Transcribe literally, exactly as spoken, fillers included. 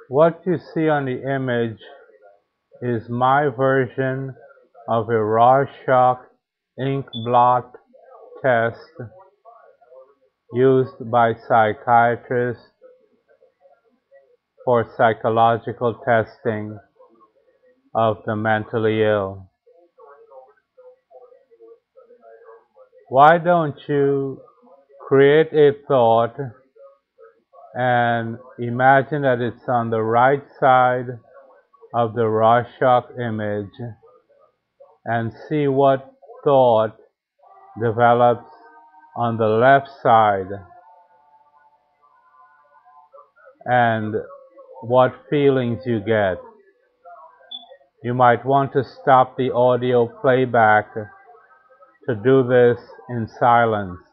What you see on the image is my version of a Rorschach ink blot test used by psychiatrists for psychological testing of the mentally ill. Why don't you create a thought and imagine that it's on the right side of the Rorschach image and see what thought develops on the left side and what feelings you get. You might want to stop the audio playback to do this in silence.